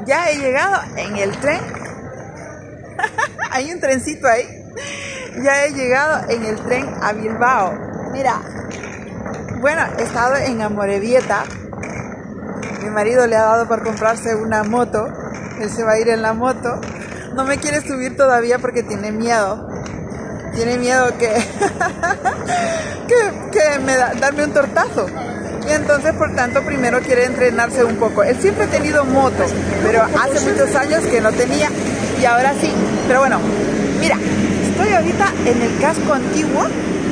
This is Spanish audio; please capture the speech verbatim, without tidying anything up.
Ya he llegado en el tren. Hay un trencito ahí. Ya he llegado en el tren a Bilbao. Mira. Bueno, he estado en Amorebieta. Mi marido le ha dado por comprarse una moto. Él se va a ir en la moto. No me quiere subir todavía porque tiene miedo. Tiene miedo que, que, que me da, darme un tortazo. Y entonces, por tanto, primero quiere entrenarse un poco. Él siempre ha tenido moto, pero hace muchos años que no tenía y ahora sí. Pero bueno, mira, estoy ahorita en el casco antiguo